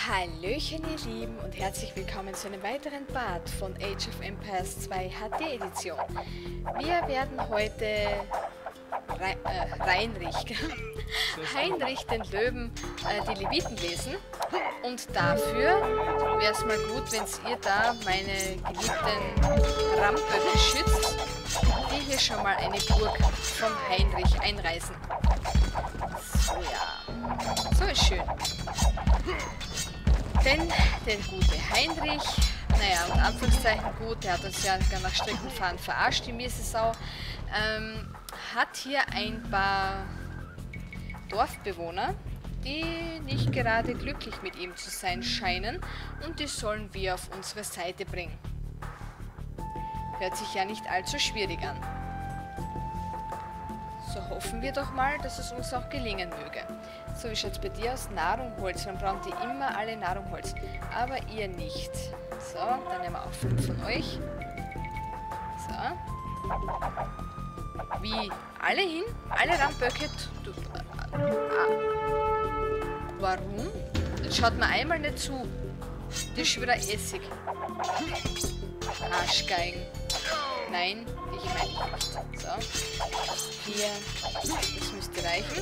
Hallöchen ihr Lieben und herzlich willkommen zu einem weiteren Part von Age of Empires 2 HD Edition. Wir werden heute Heinrich den Löwen die Leviten lesen und dafür wäre es mal gut, wenn ihr da meine geliebten Ramböcke schützt, die hier schon mal eine Burg vom Heinrich einreißen. So ja, so ist schön. Denn der gute Heinrich, naja, unter Anführungszeichen gut, der hat uns ja nach Streckenfahren verarscht, die miese Sau, hat hier ein paar Dorfbewohner, die nicht gerade glücklich mit ihm zu sein scheinen, und die sollen wir auf unsere Seite bringen. Hört sich ja nicht allzu schwierig an. So hoffen wir doch mal, dass es uns auch gelingen möge. So, wie schaut es bei dir aus? Nahrungholz. Dann brauchen die immer alle Nahrungholz. Aber ihr nicht. So, dann nehmen wir auch 5 von euch. So. Wie? Alle hin? Alle Ramböcke? Warum? Jetzt schaut mir einmal nicht zu. Das ist schon wieder Essig. Arschgeigen. Nein, ich meine nicht. So. Hier. Das müsste reichen.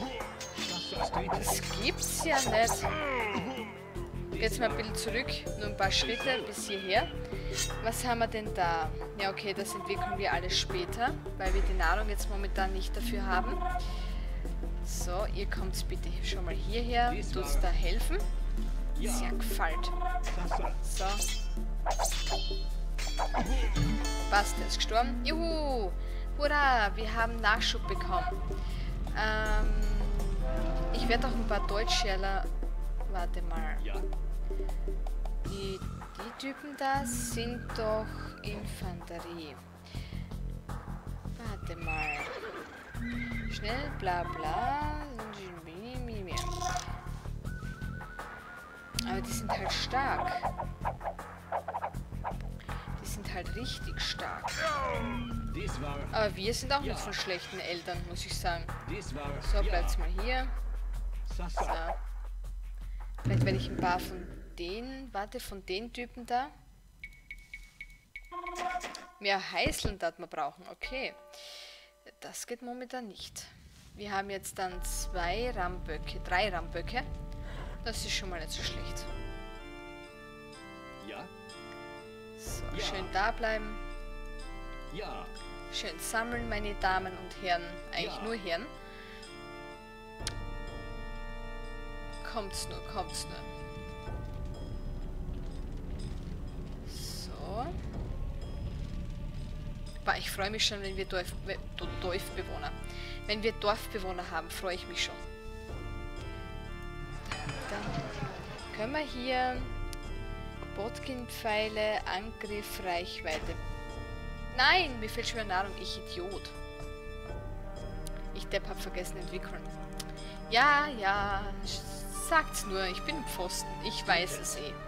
Das gibt's ja nicht. Jetzt mal ein bisschen zurück. Nur ein paar Schritte bis hierher. Was haben wir denn da? Ja, okay, das entwickeln wir alles später, weil wir die Nahrung jetzt momentan nicht dafür haben. So, ihr kommt bitte schon mal hierher. Tut's da helfen? Sehr gefällt. So. Passt, der ist gestorben. Juhu! Hurra! Wir haben Nachschub bekommen. Ich werde auch ein paar Deutschschäler... Warte mal. Die Typen da sind doch Infanterie. Warte mal. Schnell, bla bla. Aber die sind halt stark. Die sind halt richtig stark. Aber wir sind auch nicht von schlechten Eltern, muss ich sagen. So, bleibt's mal hier. So. Vielleicht werde ich ein paar von den, von den Typen da. Mehr Heißeln, das wir brauchen. Okay. Das geht momentan nicht. Wir haben jetzt dann 3 Ramböcke. Das ist schon mal nicht so schlecht. So, schön da bleiben. Schön sammeln, meine Damen und Herren. Eigentlich nur Herren. Kommt's nur, kommt's nur. So. Boah, ich freue mich schon, wenn wir Dorfbewohner. Wenn wir Dorfbewohner haben, freue ich mich schon. Dann können wir hier Botkin-Pfeile, Angriff, Reichweite. Nein, mir fehlt schon wieder Nahrung. Ich Idiot. Ich Depp hab vergessen entwickeln. Ja, ja. Sagt's nur, ich bin Pfosten. Ich weiß es eh.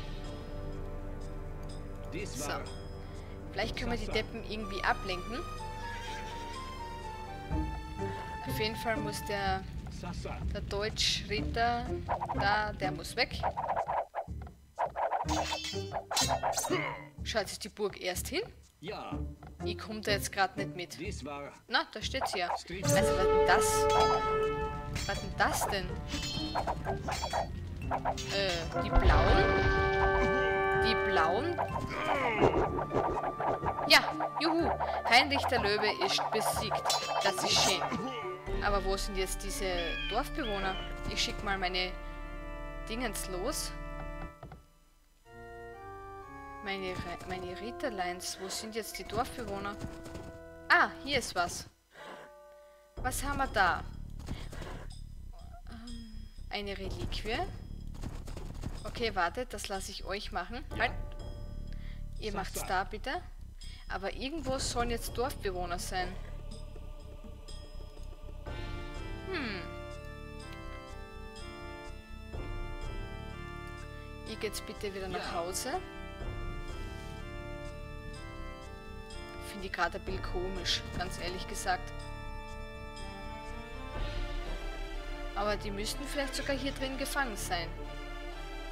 So. Vielleicht können wir die Deppen irgendwie ablenken. Auf jeden Fall muss der Deutschritter da, der muss weg. Schaut sich die Burg erst hin? Ja. Ich komme da jetzt gerade nicht mit. Na, da steht's ja. Also, was denn das? Was denn das denn? Die Blauen? Die Blauen? Ja, juhu! Heinrich der Löwe ist besiegt. Das ist schön. Aber wo sind jetzt diese Dorfbewohner? Ich schicke mal meine Dingens los. Meine Ritterleins. Wo sind jetzt die Dorfbewohner? Ah, hier ist was. Was haben wir da? Eine Reliquie. Okay, wartet, das lasse ich euch machen. Halt. Ihr macht's da bitte. Aber irgendwo sollen jetzt Dorfbewohner sein. Ihr geht's bitte wieder nach Hause. Finde ich gerade ein bisschen komisch, ganz ehrlich gesagt. Aber die müssten vielleicht sogar hier drin gefangen sein.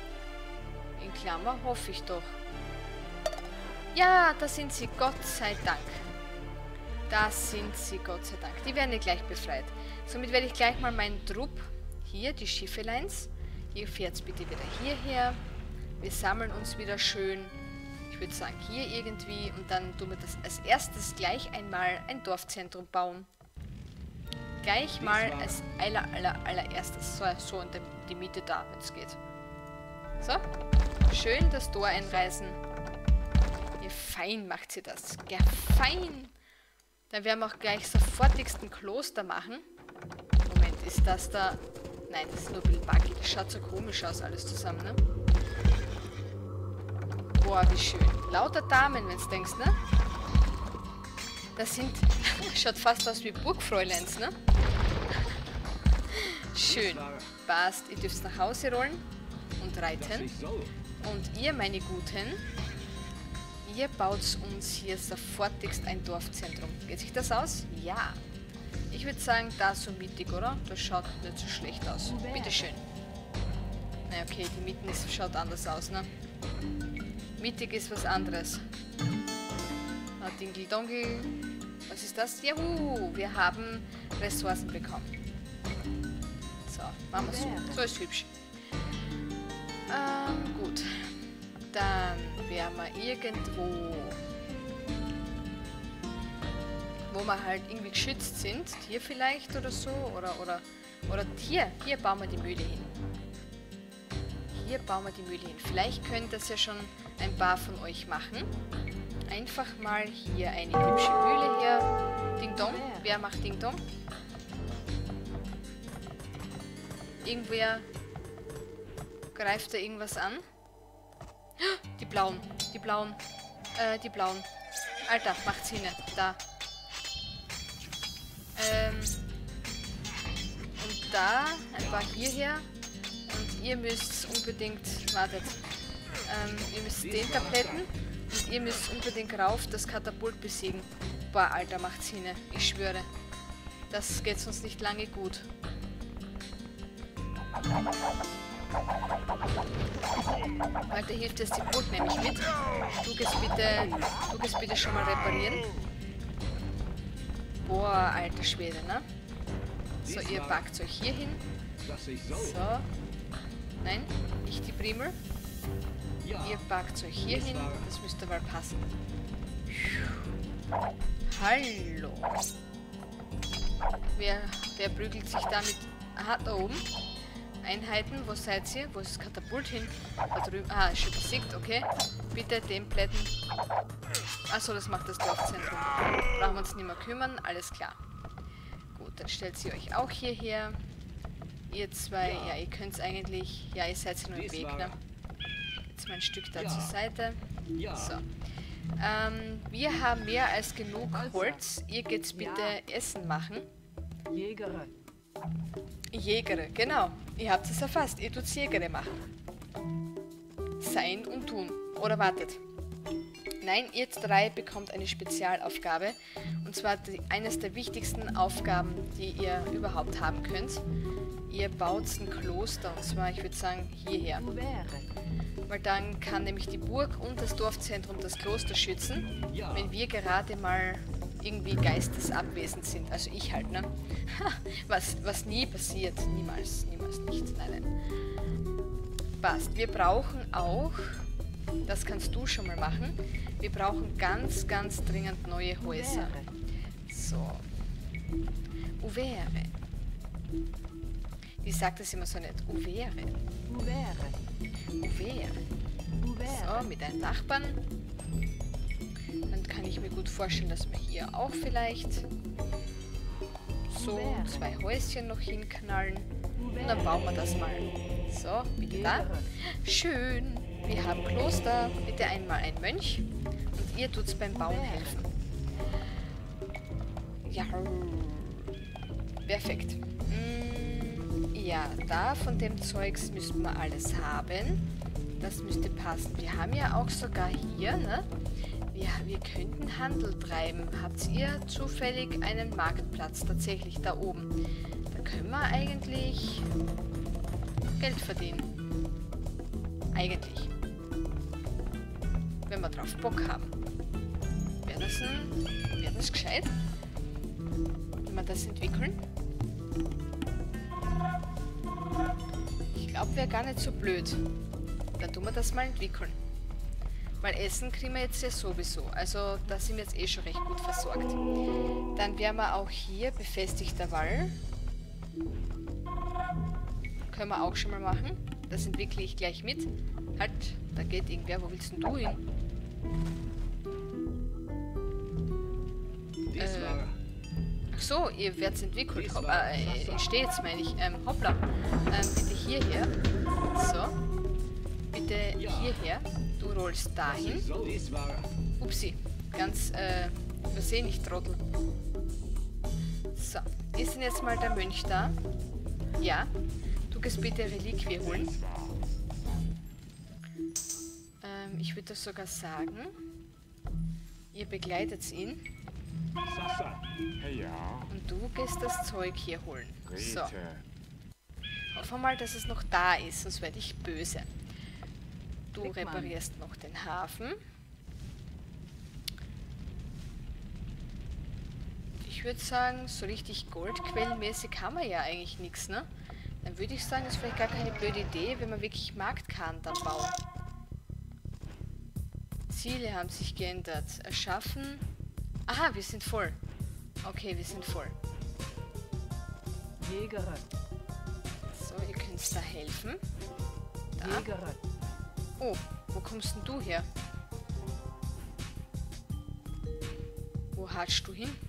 In Klammer hoffe ich doch. Ja, da sind sie, Gott sei Dank. Da sind sie, Gott sei Dank. Die werden ja gleich befreit. Somit werde ich gleich mal meinen Trupp, hier, die Schiffeleins, ihr fährt bitte wieder hierher. Wir sammeln uns wieder schön, ich würde sagen hier irgendwie, und dann tun wir das als erstes gleich einmal ein Dorfzentrum bauen. Gleich mal als allererstes. So in die Mitte da, wenn es geht. So, schön das Tor einreißen. Ja, fein macht sie das. Ja, fein. Dann werden wir auch gleich sofortigst ein Kloster machen. Moment, ist das da... Nein, das ist nur ein bisschen buggy. Das schaut so komisch aus, alles zusammen, ne? Boah, wie schön. Lauter Damen, wenn du denkst, ne? Das sind... Schaut fast aus wie Burgfräuleins, ne? Schön. Passt. Ihr dürft nach Hause rollen und reiten. Und ihr, meine Guten, ihr baut uns hier sofortigst ein Dorfzentrum. Geht sich das aus? Ja. Ich würde sagen, da so mittig, oder? Das schaut nicht so schlecht aus. Bitteschön. Na okay, die Mitten schaut anders aus, ne? Mittig ist was anderes. Ah, Dingeldongel. Was ist das? Juhu, wir haben Ressourcen bekommen. So, machen wir so. So ist hübsch. Gut. Dann werden wir irgendwo, wo wir halt irgendwie geschützt sind. Hier vielleicht oder so. Oder hier bauen wir die Mühle hin. Hier bauen wir die Mühle hin. Vielleicht könnt das ja schon ein paar von euch machen. Einfach mal hier eine hübsche Mühle her. Ding Dong. Wer macht Ding Dong? Irgendwer greift da irgendwas an. Die blauen. Die blauen. Die blauen. Alter, macht's hin. Da. Und da ein paar hierher. Und ihr müsst unbedingt... Wartet. Ihr müsst den Tabletten. Und ihr müsst unbedingt rauf das Katapult besiegen. Boah, Alter, macht's hin. Ich schwöre. Das geht sonst nicht lange gut. Alter, hilft jetzt die Burg nämlich mit. Du gehst bitte schon mal reparieren. Boah, alter Schwede, ne? So, ihr packt euch hier hin. So. Nein, nicht die Primel. Ihr packt euch hier hin. Das müsste mal passen. Hallo. Wer prügelt sich damit? Aha, da oben. Einheiten, wo seid ihr? Wo ist das Katapult hin? Da drüben. Ah, ist schon besiegt, okay. Bitte den Plätten. Achso, das macht das Dorfzentrum. Brauchen wir uns nicht mehr kümmern, alles klar. Gut, dann stellt sie euch auch hierher. Ihr zwei, ja, ihr könnt es eigentlich. Ja, ihr seid nur im Weg, ne? Jetzt mal ein Stück da zur Seite. So. Wir haben mehr als genug Holz. Ihr geht's bitte Essen machen. Jägere. Jägere, genau. Ihr habt es erfasst. Ihr tut's Jägere machen. Sein und tun. Oder wartet. Nein, ihr drei bekommt eine Spezialaufgabe. Und zwar eines der wichtigsten Aufgaben, die ihr überhaupt haben könnt. Ihr baut ein Kloster. Und zwar, ich würde sagen, hierher. Weil dann kann nämlich die Burg und das Dorfzentrum das Kloster schützen, wenn wir gerade mal irgendwie geistesabwesend sind. Also ich halt, ne? Was nie passiert. Niemals. Niemals nicht. Nein, nein. Passt. Wir brauchen auch, das kannst du schon mal machen, wir brauchen ganz, ganz dringend neue Häuser. So. Uvere. Die sagt das immer so nicht. Uvere. Uvere. So, mit einem Nachbarn. Dann kann ich mir gut vorstellen, dass wir hier auch vielleicht so 2 Häuschen noch hinknallen. Und dann bauen wir das mal. So, bitte da. Schön. Wir haben Kloster. Bitte einmal ein Mönch. Und ihr tut's beim Bauen helfen. Ja. Perfekt. Ja, da von dem Zeugs müssten wir alles haben. Das müsste passen. Wir haben ja auch sogar hier, ne? Wir könnten Handel treiben. Habt ihr zufällig einen Marktplatz tatsächlich da oben? Da können wir eigentlich Geld verdienen. Eigentlich. wenn wir drauf Bock haben. Wäre das gescheit? Wenn wir das entwickeln? Ich glaube, wäre gar nicht so blöd. Dann tun wir das mal entwickeln. Weil Essen kriegen wir jetzt ja sowieso. Also da sind wir jetzt eh schon recht gut versorgt. Dann wären wir auch hier befestigter Wall. Können wir auch schon mal machen. Das entwickle ich gleich mit. Halt, da geht irgendwer. Wo willst denn du hin? Ach so, ihr werdet entwickelt. Ich stehe jetzt, meine ich. Hoppla. Bitte hierher. So. Bitte hierher. Du rollst dahin. Upsi. Ganz übersehen, ich Trottel. So. Ist denn jetzt mal der Mönch da? Ja. Du gehst bitte Reliquie holen. Ich würde das sogar sagen. Ihr begleitet ihn. Und du gehst das Zeug hier holen. So. Hoffen wir mal, dass es noch da ist, sonst werde ich böse. Du reparierst noch den Hafen. Ich würde sagen, so richtig goldquellenmäßig haben wir ja eigentlich nichts, ne? Dann würde ich sagen, ist vielleicht gar keine blöde Idee, wenn wir wirklich Marktkarten dann bauen. Ziele haben sich geändert. Erschaffen. Aha, wir sind voll. Okay, wir sind voll. Jägerin. So, ihr könnt da helfen. Da. Jägerin. Oh, wo kommst denn du her? Wo hatschst du hin?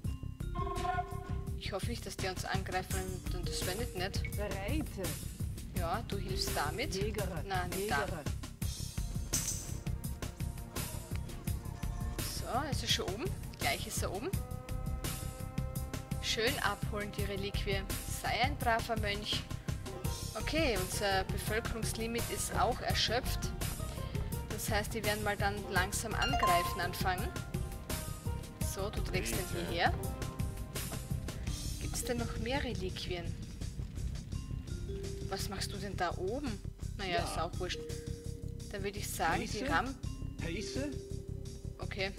Ich hoffe nicht, dass die uns angreifen, und das wäre nicht nett. Bereite. Ja, du hilfst damit. Jägerin. Nein, nicht da. So, ist er schon oben? Gleich ist er oben. Schön abholen, die Reliquie. Sei ein braver Mönch. Okay, unser Bevölkerungslimit ist auch erschöpft. Das heißt, die werden mal dann langsam angreifen anfangen. So, du trägst den hierher. Gibt es denn noch mehr Reliquien? Was machst du denn da oben? Naja, ist auch wurscht. Dann würde ich sagen, die Rampe... Okay.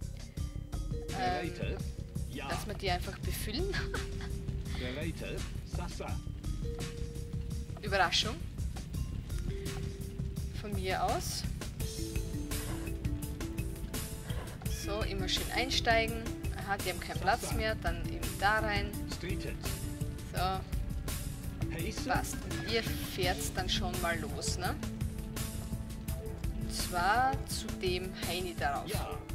Lass mal die einfach befüllen. Überraschung. Von mir aus. So, immer schön einsteigen. Aha, die haben keinen Platz mehr. Dann eben da rein. So. Passt. Und ihr fährt dann schon mal los, ne? Und zwar zu dem Heini darauf.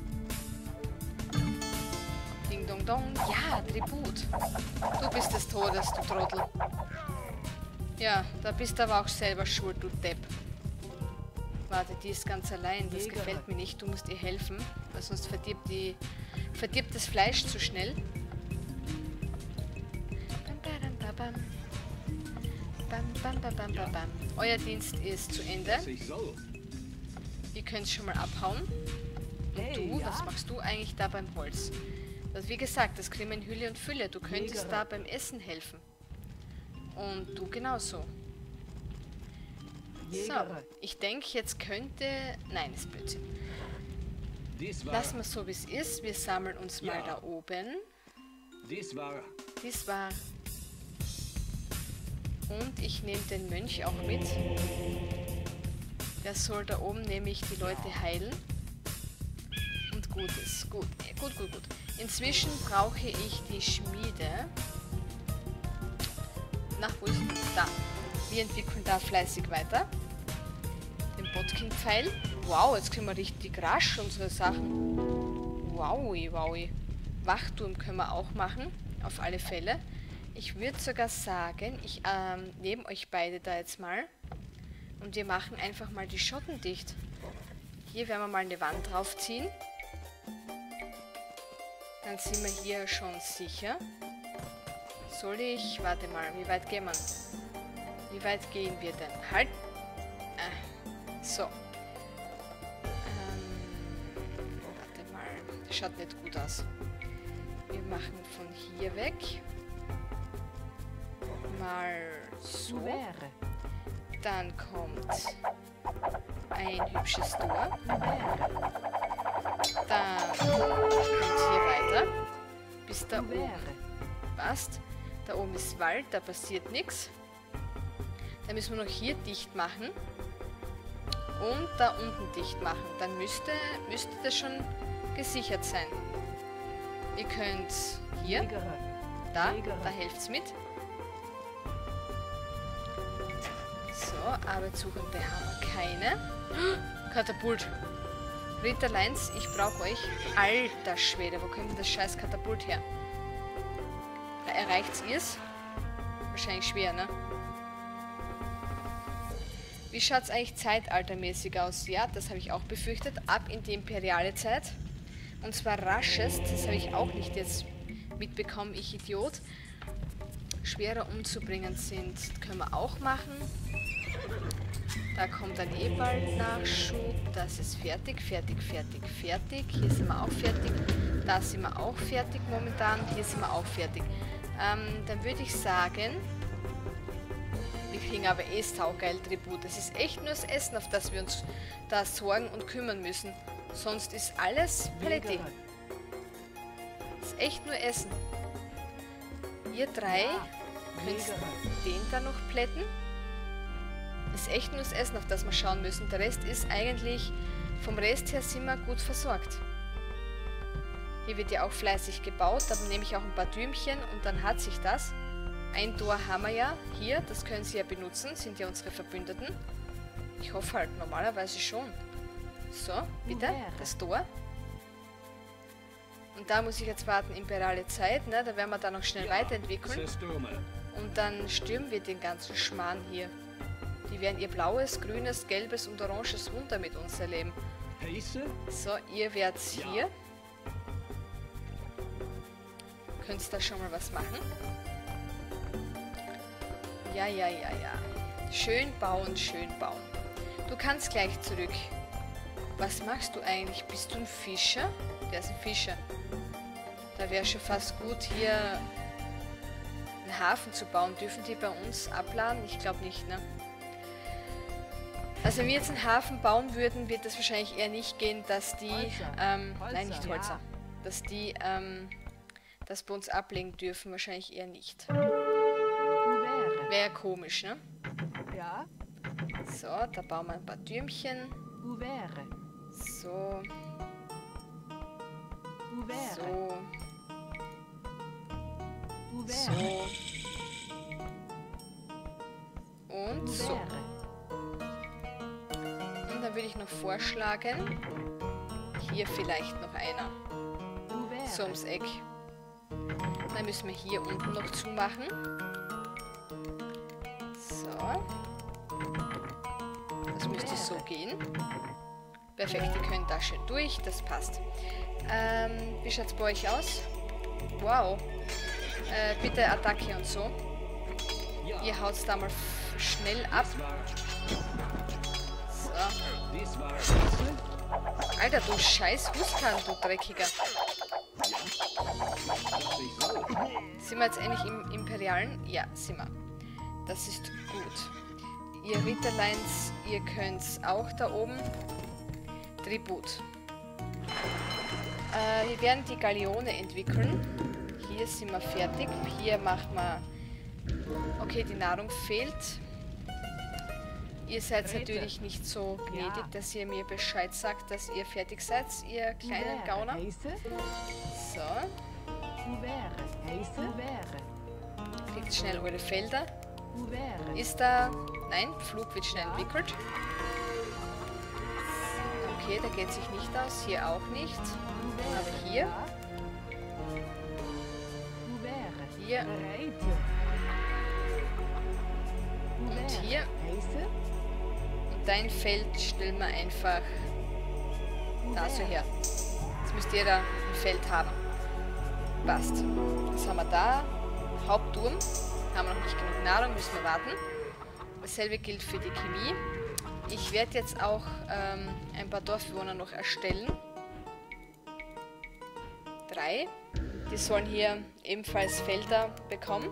Ding dong dong. Ja, Tribut. Du bist des Todes, du Trottel. Ja, da bist du aber auch selber schuld, du Depp. Warte, die ist ganz allein. Das gefällt mir nicht. Du musst ihr helfen, weil sonst verdirbt das Fleisch zu schnell. Euer Dienst ist zu Ende. Ihr könnt schon mal abhauen. Und du, was machst du eigentlich da beim Holz? Also wie gesagt, das kriegen wir in Hülle und Fülle. Du könntest da beim Essen helfen. Und du genauso. So, ich denke, jetzt könnte... Nein, ist Blödsinn. Lassen wir es so, wie es ist. Wir sammeln uns mal da oben. Dies war... Und ich nehme den Mönch auch mit. Der soll da oben nämlich die Leute heilen. Und gut ist. Gut. Inzwischen brauche ich die Schmiede. Na, wo ist denn? Da. Wir entwickeln da fleißig weiter. Den Botkin-Pfeil. Wow, jetzt können wir richtig rasch unsere Sachen. Wowi. Wachturm können wir auch machen. Auf alle Fälle. Ich würde sogar sagen, ich nehme euch beide da jetzt mal. Und wir machen einfach mal die Schotten dicht. Hier werden wir mal eine Wand draufziehen. Dann sind wir hier schon sicher. Soll ich... Warte mal, wie weit gehen wir? Wie weit gehen wir denn? Halt! So. Warte mal. Das schaut nicht gut aus. Wir machen von hier weg. Mal so. Dann kommt ein ein hübsches Tor. Dann kommt hier weiter. Bis da oben. Passt. Da oben ist Wald, da passiert nichts. Dann müssen wir noch hier dicht machen. Und da unten dicht machen. Dann müsste das schon gesichert sein. Ihr könnt hier, da helft es mit. So, Arbeitssuchende haben wir keine. Katapult. Ritterleins, ich brauche euch. Alter Schwede, wo kommt denn das scheiß Katapult her? Erreicht ihr es? Wahrscheinlich schwer, ne? Wie schaut es eigentlich zeitaltermäßig aus? Ja, das habe ich auch befürchtet. Ab in die imperiale Zeit. Und zwar raschest. Das habe ich auch nicht jetzt mitbekommen, ich Idiot. Schwerer umzubringen sind. Können wir auch machen. Da kommt dann eh bald Nachschub. Das ist fertig, fertig, fertig, fertig. Hier sind wir auch fertig. Da sind wir auch fertig momentan. Hier sind wir auch fertig. Dann würde ich sagen... Wir kriegen aber eh saugeil Tribut. Es ist echt nur das Essen, auf das wir uns da sorgen und kümmern müssen. Sonst ist alles Paletti. Es ist echt nur Essen. Ihr drei könnt den da noch plätten. Ist echt nur das Essen, auf das wir schauen müssen. Der Rest ist eigentlich, vom Rest her sind wir gut versorgt. Hier wird ja auch fleißig gebaut. Da nehme ich auch ein paar Dümchen und dann hat sich das. Ein Tor haben wir ja hier, das können sie ja benutzen, sind ja unsere Verbündeten. Ich hoffe halt normalerweise schon. So, bitte, das Tor. Und da muss ich jetzt warten, imperiale Zeit, ne? Da werden wir dann noch schnell weiterentwickeln. Und dann stürmen wir den ganzen Schmarrn hier. Die werden ihr blaues, grünes, gelbes und oranges Wunder mit uns erleben. So, ihr werdet hier. Könnt da schon mal was machen? Ja, ja, ja, ja. Schön bauen, schön bauen. Du kannst gleich zurück. Was machst du eigentlich? Bist du ein Fischer? Der ist ein Fischer. Da wäre schon fast gut, hier einen Hafen zu bauen. Dürfen die bei uns abladen? Ich glaube nicht, ne? Also wenn wir jetzt einen Hafen bauen würden, wird das wahrscheinlich eher nicht gehen, dass die... nein, nicht Holzer. Dass die das bei uns ablegen dürfen. Wahrscheinlich eher nicht. Wäre komisch, ne? Ja. So, da bauen wir ein paar Türmchen. So. So. So. Und so. Und dann würde ich noch vorschlagen, hier vielleicht noch einer. So ums Eck. Dann müssen wir hier unten noch zumachen. So. Das müsste so gehen. Perfekt, die können da schön durch. Das passt. Wie schaut es bei euch aus? Wow. Bitte Attacke und so. Ihr haut da mal schnell ab. So. Alter, du scheiß Huskan, du Dreckiger. Sind wir jetzt endlich im Imperialen? Ja, sind wir. Das ist gut. Ihr Ritterleins, ihr könnt auch da oben. Tribut. Wir werden die Galeone entwickeln. Hier sind wir fertig. Hier machen wir... Okay, die Nahrung fehlt. Ihr seid natürlich nicht so gnädig, dass ihr mir Bescheid sagt, dass ihr fertig seid, ihr kleinen Gauner. So. Kriegt schnell eure Felder. Ist da... Nein, Flug wird schnell entwickelt. Okay, da geht sich nicht aus. Hier auch nicht. Aber hier. Hier. Und hier. Und dein Feld stellen wir einfach da so her. Jetzt müsst ihr da ein Feld haben. Passt. Was haben wir da? Hauptturm. Haben wir noch nicht genug Nahrung, müssen wir warten. Dasselbe gilt für die Chemie. Ich werde jetzt auch ein paar Dorfbewohner noch erstellen. 3. Die sollen hier ebenfalls Felder bekommen.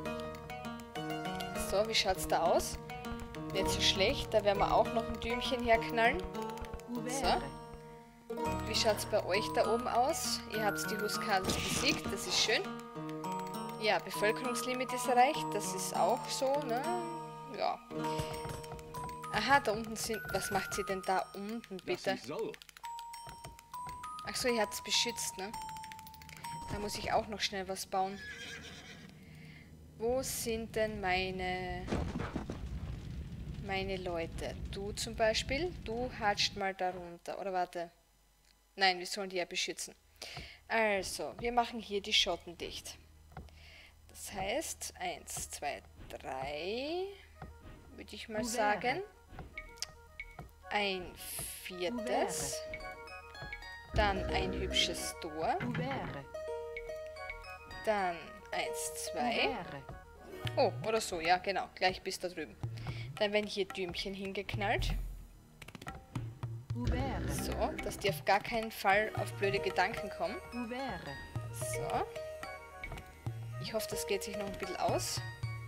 So, wie schaut es da aus? Nicht so schlecht. Da werden wir auch noch ein Dümchen herknallen. So. Wie schaut es bei euch da oben aus? Ihr habt die Huskarls besiegt, das ist schön. Ja, Bevölkerungslimit ist erreicht, das ist auch so, ne? Ja. Aha, da unten sind... Was macht sie denn da unten, bitte? Achso, ihr habt es beschützt, ne? Da muss ich auch noch schnell was bauen. Wo sind denn meine Leute? Du zum Beispiel, du hatscht mal da runter. Oder warte. Nein, wir sollen die ja beschützen. Also, wir machen hier die Schotten dicht. Das heißt, 1, 2, 3, würde ich mal sagen. Ein viertes. Dann ein hübsches Tor. Dann 1, 2. Oh, oder so, ja, genau. Gleich bis da drüben. Dann werden hier Dümchen hingeknallt. So, dass die auf gar keinen Fall auf blöde Gedanken kommen. So. Ich hoffe, das geht sich noch ein bisschen aus.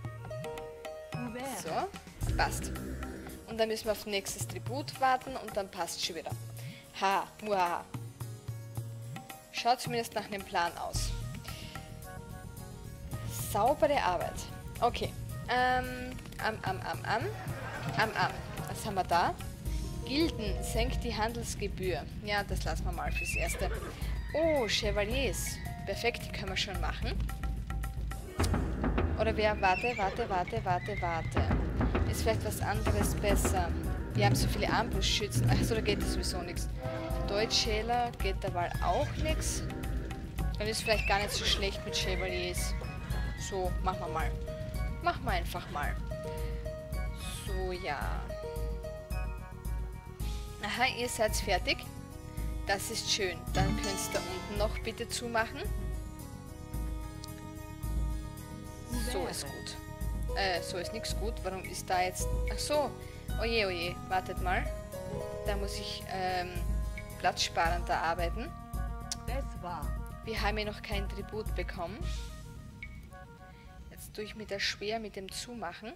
So, passt. Und dann müssen wir auf nächstes Tribut warten und dann passt schon wieder. Ha, muaha. Schaut zumindest nach einem Plan aus. Saubere Arbeit. Okay. Was haben wir da? Gilden senkt die Handelsgebühr. Ja, das lassen wir mal fürs Erste. Oh, Chevaliers. Perfekt, die können wir schon machen. Oder wer... Warte. Ist vielleicht was anderes besser. Wir haben so viele Armbrustschützen. Achso, da geht das sowieso nichts. Deutschhäler geht dabei auch nichts. Dann ist vielleicht gar nicht so schlecht mit Chevaliers. So, machen wir mal. Machen wir einfach mal. So, ja. Aha, ihr seid fertig. Das ist schön. Dann könnt ihr da unten noch bitte zumachen. So ist gut. So ist nichts gut. Warum ist da jetzt... Ach so. Oje, oje. Wartet mal. Da muss ich platzsparender arbeiten. Wir haben ja noch keinen Tribut bekommen. Jetzt tue ich mir das schwer mit dem Zumachen.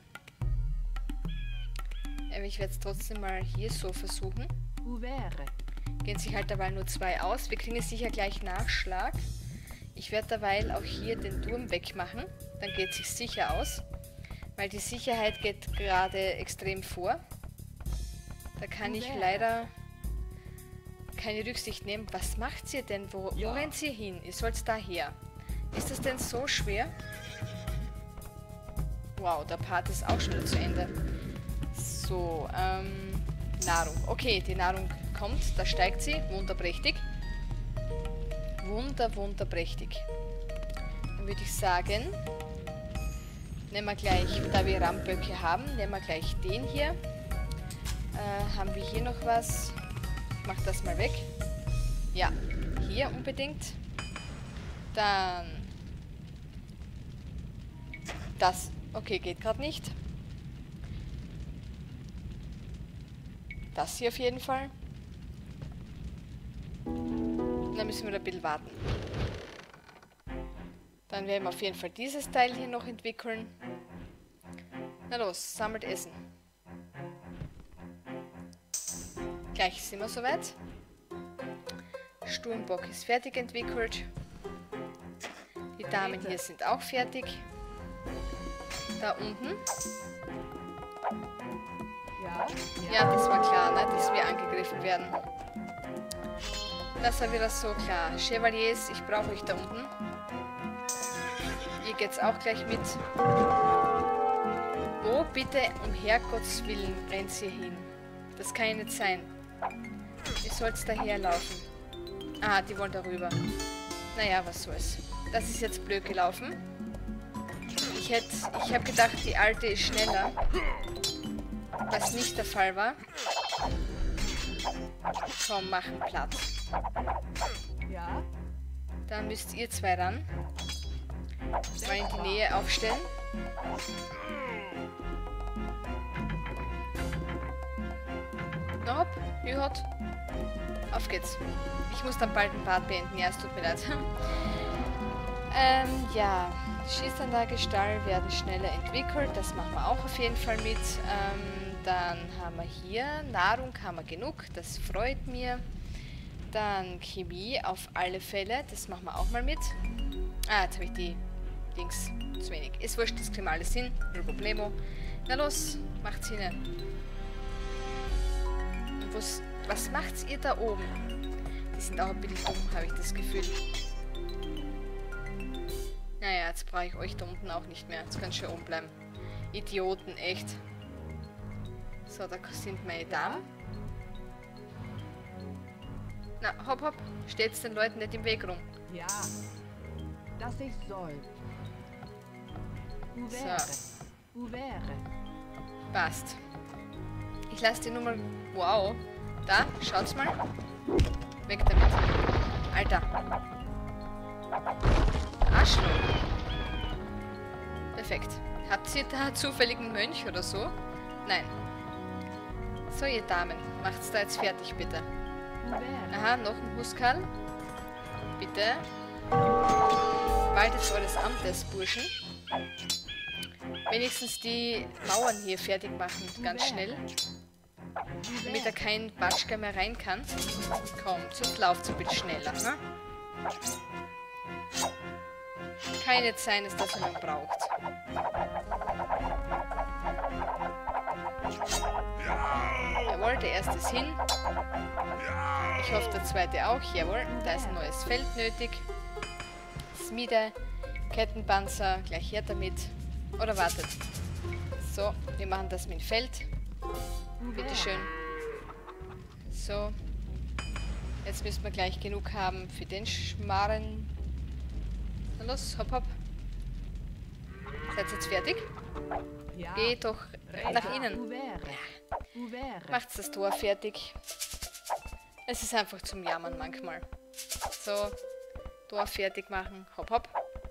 Aber ich werde es trotzdem mal hier so versuchen. Gehen sich halt dabei nur 2 aus. Wir kriegen jetzt sicher gleich Nachschlag. Ich werde derweil auch hier den Turm wegmachen. Dann geht es sich sicher aus. Weil die Sicherheit geht gerade extrem vor. Da kann ich leider keine Rücksicht nehmen. Was macht ihr denn? Wo rennt ihr hin? Ihr sollt daher. Ist das denn so schwer? Wow, der Part ist auch schon wieder zu Ende. So, Nahrung. Okay, die Nahrung kommt. Da steigt sie. Wunderprächtig. Wunderprächtig. Dann würde ich sagen, nehmen wir gleich, da wir Ramböcke haben, nehmen wir gleich den hier. Haben wir hier noch was? Ich mache das mal weg. Ja, hier unbedingt. Dann das. Okay, geht gerade nicht. Das hier auf jeden Fall. Dann müssen wir ein bisschen warten. Dann werden wir auf jeden Fall dieses Teil hier noch entwickeln. Na los, sammelt Essen. Gleich sind wir soweit. Sturmbock ist fertig entwickelt. Die Damen hier sind auch fertig. Da unten. Ja, das war klar, ne, dass wir angegriffen werden. Das war wieder so klar. Chevaliers, ich brauche euch da unten. Ihr geht's auch gleich mit. Wo bitte um Herrgotts Willen rennt ihr hin? Das kann ja nicht sein. Ihr sollt daherlaufen. Ah, die wollen darüber. Naja, was soll's. Das ist jetzt blöd gelaufen. Ich habe gedacht, die alte ist schneller. Was nicht der Fall war. Komm, machen Platz. Ja. Dann müsst ihr 2 ran. Mal in die Nähe aufstellen. Na hopp, Hühot. Auf geht's. Ich muss dann bald den Part beenden. Ja, es tut mir leid. Ja. Schießanlage, Stall werden schneller entwickelt. Das machen wir auch auf jeden Fall mit. Dann haben wir hier Nahrung, haben wir genug, das freut mir. Dann Chemie auf alle Fälle, das machen wir auch mal mit. Ah, jetzt habe ich die Dings zu wenig. Ist wurscht, das kriegen wir alles hin, null Problemo. Na los, macht's hin. Und was macht's ihr da oben? Die sind auch ein bisschen dumm, habe ich das Gefühl. Naja, jetzt brauche ich euch da unten auch nicht mehr. Jetzt kann schön oben bleiben. Idioten, echt. So, da sind meine Damen. Na, hopp, hopp. Steht's den Leuten nicht im Weg rum. Ja, dass ich soll. So. Passt. Ich lasse die Nummer... Wow. Da, schaut's mal. Weg damit. Alter. Arschloch. Perfekt. Habt ihr da zufälligen Mönch oder so? Nein. So, ihr Damen. Macht's da jetzt fertig, bitte. Aha, noch ein Huskal. Bitte. Waltet eures Amtes, Burschen. Wenigstens die Mauern hier fertig machen, ganz schnell. Damit da kein Batschka mehr rein kann. Komm, sonst lauft ein bisschen schneller, ne? Kann nicht sein, dass das jemand braucht. Jawohl, der erste ist hin. Ich hoffe, der zweite auch. Jawohl, da ist ein neues Feld nötig. Smide, Kettenpanzer, gleich her damit. Oder wartet. So, wir machen das mit dem Feld. Bitteschön. So. Jetzt müssen wir gleich genug haben für den Schmarren. Na los, hopp, hopp. Seid ihr jetzt fertig? Ja. Geht doch nach innen. Macht's das Tor fertig. Es ist einfach zum Jammern manchmal. So, Tor fertig machen. Hopp, hopp.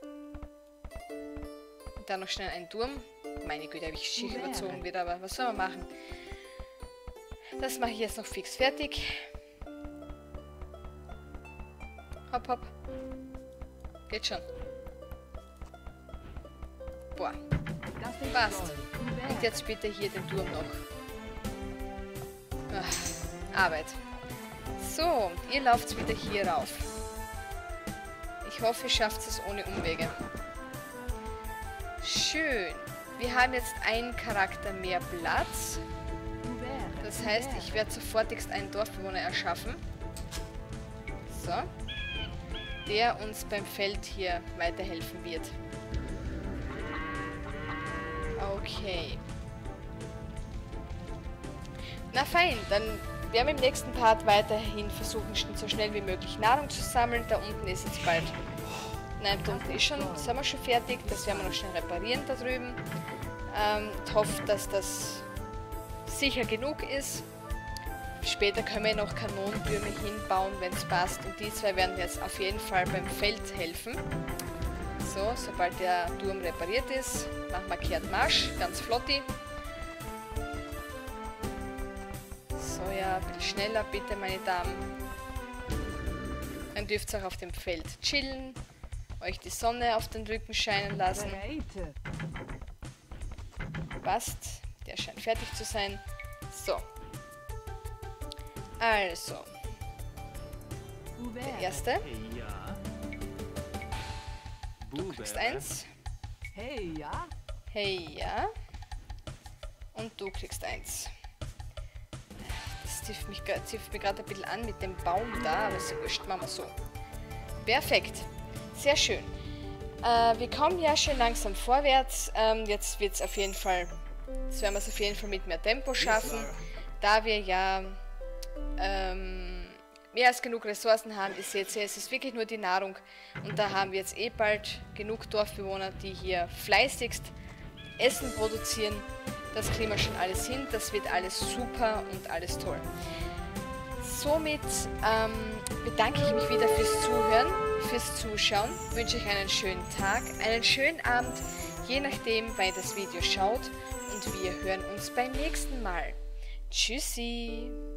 Und dann noch schnell einen Turm. Meine Güte, habe ich schick überzogen wieder, aber was soll man machen? Das mache ich jetzt noch fix fertig. Hopp, hopp. Geht schon. Boah. Passt. Und jetzt bitte hier den Turm noch. Ach, Arbeit. So, ihr lauft wieder hier rauf. Ich hoffe, ihr schafft es ohne Umwege. Schön. Wir haben jetzt einen Charakter mehr Platz. Das heißt, ich werde sofortigst einen Dorfbewohner erschaffen. So. Der uns beim Feld hier weiterhelfen wird. Okay. Na fein, dann werden wir im nächsten Part weiterhin versuchen, so schnell wie möglich Nahrung zu sammeln. Da unten ist jetzt bald... Nein, da unten ist schon, sind wir schon fertig. Das werden wir noch schnell reparieren da drüben. Ich hoffe, dass das sicher genug ist. Später können wir noch Kanonentürme hinbauen, wenn es passt. Und die zwei werden jetzt auf jeden Fall beim Feld helfen. So, sobald der Turm repariert ist, machen wir kehrt Marsch, ganz flotti. So, ja, ein bisschen schneller bitte, meine Damen. Dann dürft ihr auch auf dem Feld chillen, euch die Sonne auf den Rücken scheinen lassen. Passt, der scheint fertig zu sein. So. Also. Der erste. Du kriegst 1. Hey, ja? Hey, ja. Und du kriegst 1. Das zieht mich gerade ein bisschen an mit dem Baum da, aber so wurscht, machen wir so. Perfekt. Sehr schön. Wir kommen ja schon langsam vorwärts. Jetzt wird es auf jeden Fall, das werden wir es auf jeden Fall mit mehr Tempo schaffen, da wir ja mehr als genug Ressourcen haben. Ihr seht, es ist wirklich nur die Nahrung und da haben wir jetzt eh bald genug Dorfbewohner, die hier fleißigst Essen produzieren. Das kriegen wir schon alles hin, das wird alles super und alles toll. Somit bedanke ich mich wieder fürs Zuhören, fürs Zuschauen, wünsche euch einen schönen Tag, einen schönen Abend, je nachdem, wann ihr das Video schaut und wir hören uns beim nächsten Mal. Tschüssi!